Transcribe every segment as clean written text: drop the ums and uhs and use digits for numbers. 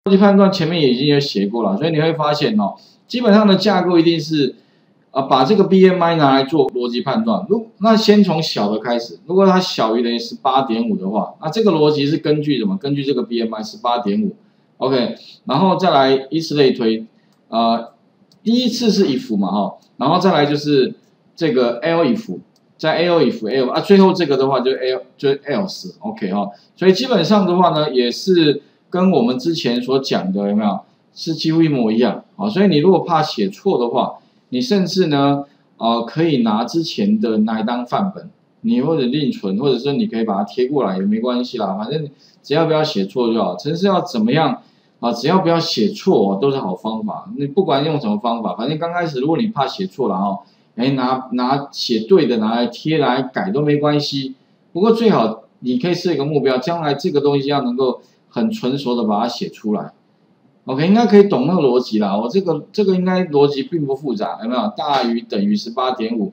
逻辑判断前面也已经有写过了，所以你会发现哦，基本上的架构一定是把这个 BMI 拿来做逻辑判断。那先从小的开始，如果它小于等于18.5的话，那这个逻辑是根据什么？根据这个 BMI 18.5，OK， 然后再来以此类推，第一次是 if 嘛哈，然后再来就是这个 else， 再 else 最后这个的话就 else，OK 哈，所以基本上的话呢，也是跟我们之前所讲的有没有是几乎一模一样啊？所以你如果怕写错的话，你甚至呢可以拿之前的来当范本，你或者另存，或者说你可以把它贴过来也没关系啦，反正只要不要写错就好。程式要怎么样？只要不要写错都是好方法。你不管用什么方法，反正刚开始如果你怕写错了拿写对的拿来贴来改都没关系。不过最好你可以设一个目标，将来这个东西要能够很纯熟的把它写出来。OK， 应该可以懂那个逻辑啦。我这个应该逻辑并不复杂，有没有？大于等于18.5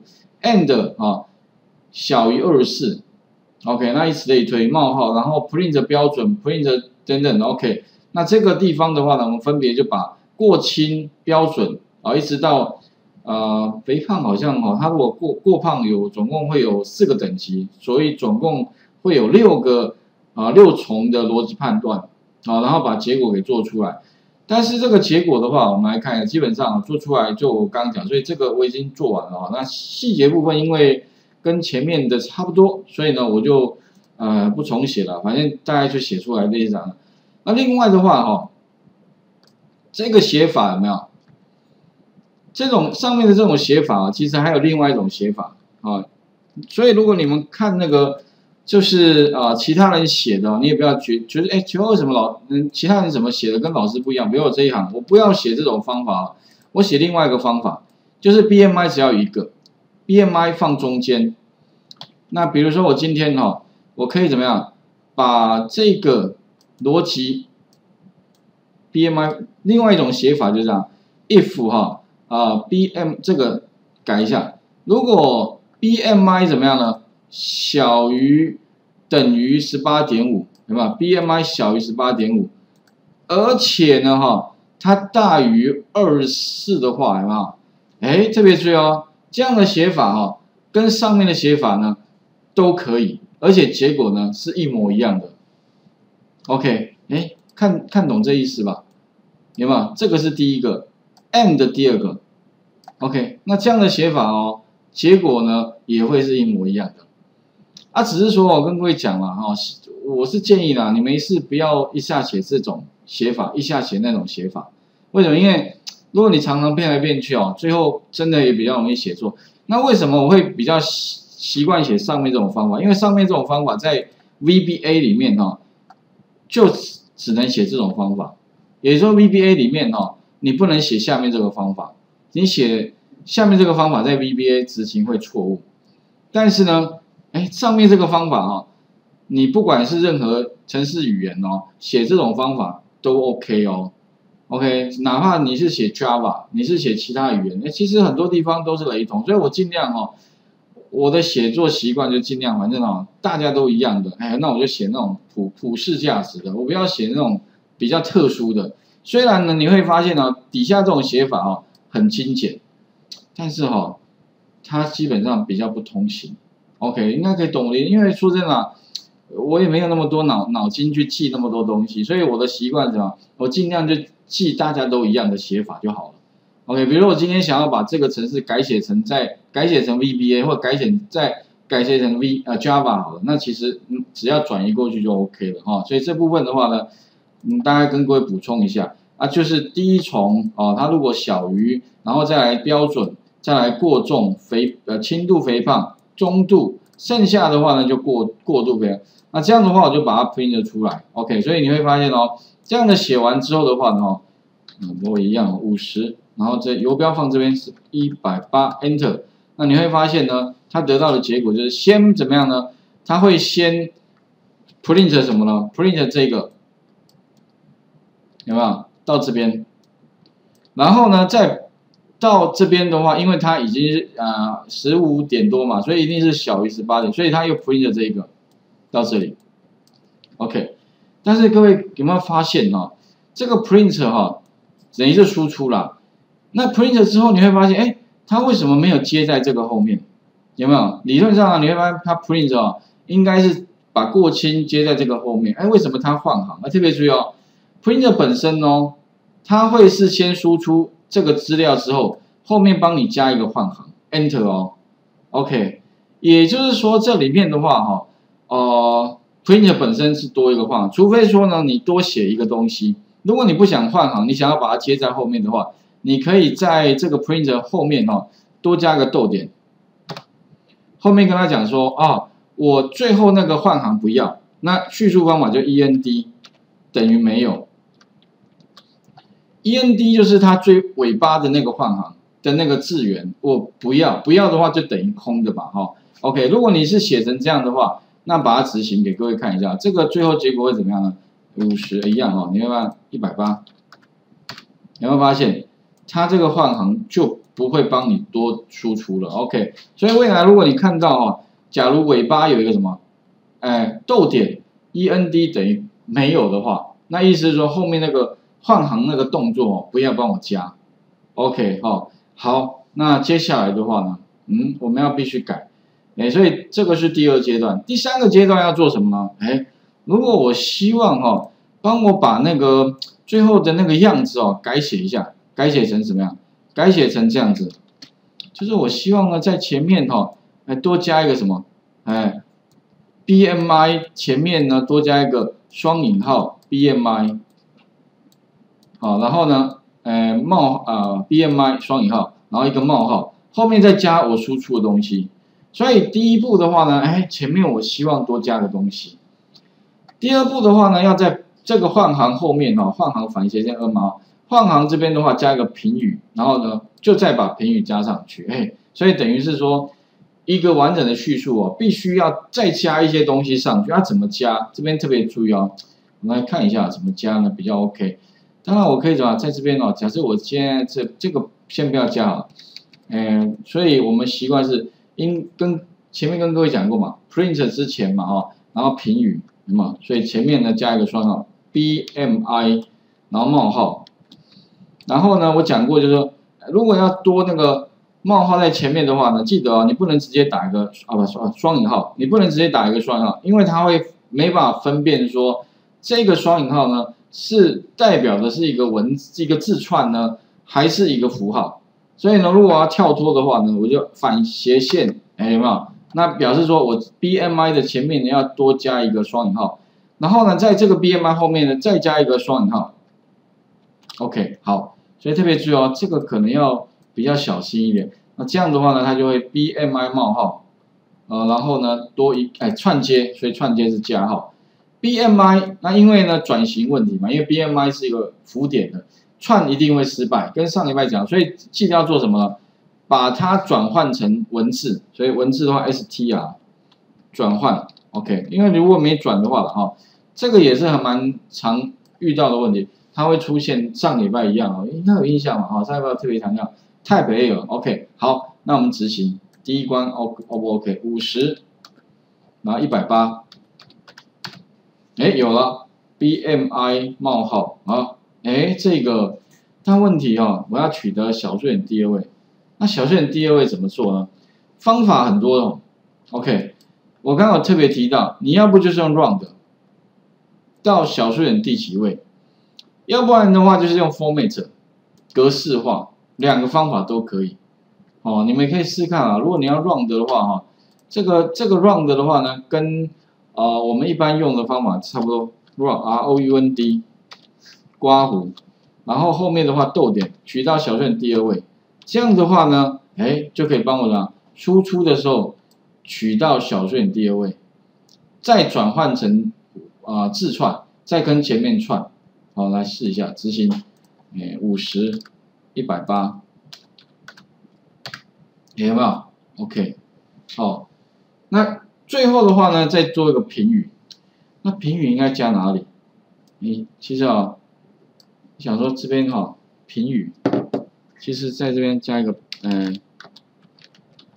and 小于24。OK， 那以此类推，冒号，然后 print 标准 print 等等 OK。那这个地方的话呢，我们分别就把过轻标准一直到肥胖好像它如果过胖总共会有4个等级，所以总共会有6重的逻辑判断然后把结果给做出来。但是这个结果的话，我们来看一下，基本上做出来就我刚刚讲，所以这个我已经做完了那细节部分因为跟前面的差不多，所以呢我就不重写了，反正大概就写出来这一张。那另外的话这个写法有没有？这种上面的这种写法其实还有另外一种写法所以如果你们看那个就是其他人写的，你也不要觉得请问为什么其他人怎么写的跟老师不一样？比如我这一行，我不要写这种方法，我写另外一个方法，就是 BMI 只要有一个 ，BMI 放中间。那比如说我今天我可以怎么样把这个逻辑 BMI 另外一种写法就是这样 ，if BM 这个改一下，如果 BMI 怎么样呢？小于等于18.5，对吧 ？BMI 小于18.5，而且呢它大于24的话，有没有？特别注意这样的写法跟上面的写法呢都可以，而且结果呢是一模一样的。OK， 看懂这意思吧？有没有？这个是第一个 ，and 第二个。OK， 那这样的写法结果呢也会是一模一样的。只是说我跟各位讲了我是建议啦，你没事不要一下写这种写法，一下写那种写法。为什么？因为如果你常常变来变去最后真的也比较容易写错。那为什么我会比较习惯写上面这种方法？因为上面这种方法在 VBA 里面就只能写这种方法，也就是说 VBA 里面你不能写下面这个方法，你写下面这个方法在 VBA 执行会错误。但是呢上面这个方法你不管是任何程式语言写这种方法都 OK OK， 哪怕你是写 Java， 你是写其他语言，其实很多地方都是雷同，所以我尽量我的写作习惯就尽量反正大家都一样的，那我就写那种普世价值的，我不要写那种比较特殊的。虽然呢你会发现底下这种写法很精简，但是它基本上比较不通行。OK， 应该可以懂的，因为说真的我也没有那么多脑筋去记那么多东西，所以我的习惯是什么？我尽量就记大家都一样的写法就好了。OK， 比如我今天想要把这个程式改写成 VBA， 或改写成Java 好了，那其实只要转移过去就 OK 了所以这部分的话呢，大概跟各位补充一下就是第一重它如果小于，然后再来标准，再来过重轻度肥胖。中度，剩下的话呢就过度肥胖。那这样的话我就把它 print 出来 ，OK。所以你会发现这样的写完之后的话呢跟我一样50，然后这游标放这边是180 ，Enter。那你会发现呢，它得到的结果就是先怎么样呢？它会先 print 什么呢 ？print 这个有没有到这边？然后呢再到这边的话，因为它已经15点多嘛，所以一定是小于18点，所以它又 print 这一个到这里 ，OK。但是各位有没有发现这个 print 哈，等于是输出啦。那 print 之后你会发现，哎，它为什么没有接在这个后面？有没有？理论上啊，你会发现它 print 哦，应该是把过清接在这个后面。哎，为什么它换行？特别注意哦 ，print 本身哦，它会是先输出这个资料之后，后面帮你加一个换行 ，enter 哦 ，OK。也就是说，这里面的话哈，print 本身是多一个换行，除非说呢你多写一个东西。如果你不想换行，你想要把它接在后面的话，你可以在这个 print 后面哈多加个逗点，后面跟他讲说啊，我最后那个换行不要，那叙述方法就 end 等于没有 ，end 就是它最尾巴的那个换行的那个字元，我不要，不要的话就等于空的吧，哈。OK， 如果你是写成这样的话，那把它执行给各位看一下，这个最后结果会怎么样呢？50一样哦，你会看180，有没有发现它这个换行就不会帮你多输出了 ？OK， 所以未来如果你看到哦，假如尾巴有一个什么，逗点 end 等于没有的话，那意思是说后面那个换行那个动作哦，不要帮我加 ，OK 哦，好，那接下来的话呢，我们要必须改。所以这个是第2阶段，第3个阶段要做什么呢？如果我希望帮我把那个最后的那个样子改写一下，改写成怎么样？改写成这样子，就是我希望呢在前面多加一个什么？BMI 前面呢多加一个双引号 BMI， 好，然后呢BMI 双引号，然后一个冒号，后面再加我输出的东西。所以第一步的话呢，前面我希望多加个东西。第2步的话呢，要在这个换行后面换行反斜线2码，换行这边的话加一个评语，然后呢就再把评语加上去，所以等于是说一个完整的叙述必须要再加一些东西上去。要怎么加？这边特别注意哦，我们来看一下怎么加呢比较 OK。当然我可以怎么在这边假设我现在这个先不要加好了，所以我们习惯是。前面跟各位讲过嘛 ，print 之前嘛然后评语嘛，所以前面呢加一个双号 BMI， 然后冒号，然后呢我讲过就是说，如果要多那个冒号在前面的话呢，记得你不能直接打一个双引号，你不能直接打一个双引号，因为它会没办法分辨说这个双引号呢是代表的是一个一个字串呢，还是一个符号。所以呢，如果我要跳脱的话呢，我就反斜线，有没有？那表示说我 BMI 的前面呢要多加一个双引号，然后呢，在这个 BMI 后面呢再加一个双引号。OK， 好，所以特别注意这个可能要比较小心一点。那这样的话呢，它就会 BMI 冒号，然后呢多串接，所以串接是加号。BMI 那因为呢转型问题嘛，因为 BMI 是一个浮点的。串一定会失败，跟上礼拜讲，所以记得要做什么呢？把它转换成文字，所以文字的话 str 转换 ，OK， 因为如果没转的话这个也是还蛮常遇到的问题，它会出现上礼拜一样应该有印象嘛上礼拜特别强调 type error，OK， 好，那我们执行第一关 O 不 OK 50，然后180，有了 BMI 冒号这个，但问题我要取得小数点第2位，那小数点第2位怎么做呢？方法很多OK， 我刚刚有特别提到，你要不就是用 round 到小数点第几位，要不然的话就是用 format 格式化，2个方法都可以。你们可以试看如果你要 round 的话这个 round 的话呢，跟我们一般用的方法差不多 ，round 刮弧，然后后面的话逗点取到小数点第2位，这样的话呢，就可以帮我输出的时候取到小数点第2位，再转换成字串，再跟前面串，好，来试一下执行，50 180，有没有 ？OK， 好，那最后的话呢，再做一个评语，那评语应该加哪里？其实想说这边评语，其实在这边加一个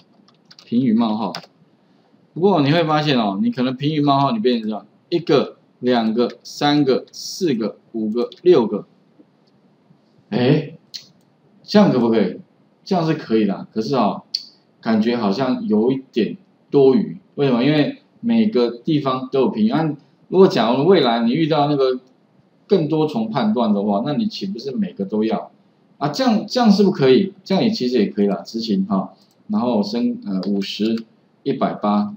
评语冒号。不过你会发现你可能评语冒号你变成一个 2个、3个、4个、5个、6个，哎，这样可不可以？这样是可以的，可是感觉好像有一点多余。为什么？因为每个地方都有平安。如果假如未来你遇到那个更多重判断的话，那你岂不是每个都要啊？这样是不是可以？这样其实也可以啦，执行然后升50、180，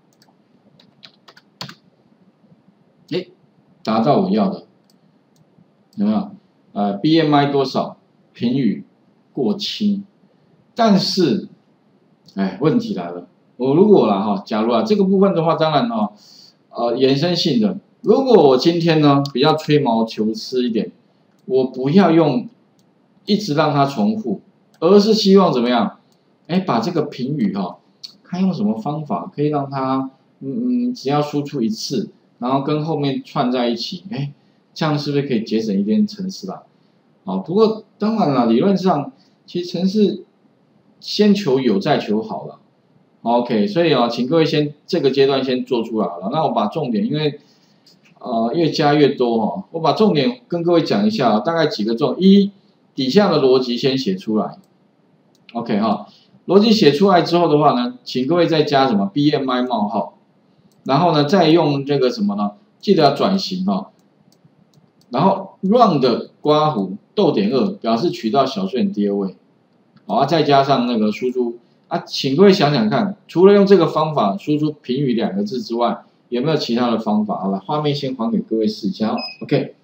哎，达到我要的，有没有？BMI 多少？评语过轻，但是，哎，问题来了，我如果假如这个部分的话，当然延伸性的，如果我今天呢比较吹毛求疵一点，我不要用一直让它重复，而是希望怎么样？哎，把这个评语看用什么方法可以让它只要输出一次，然后跟后面串在一起，哎，这样是不是可以节省一点程式啦？不过当然了，理论上其实程式先求有再求好了。OK， 所以请各位先这个阶段先做出来了。那我把重点，因为越加越多我把重点跟各位讲一下大概几个重点。一，底下的逻辑先写出来。OK 逻辑写出来之后的话呢，请各位再加什么 BMI 冒号，然后呢再用这个什么呢？记得要转型然后 run 的刮弧2表示取到小数点第2位，再加上那个输出请各位想想看，除了用这个方法输出评语2个字之外，有没有其他的方法？好了，画面先还给各位试一下。OK。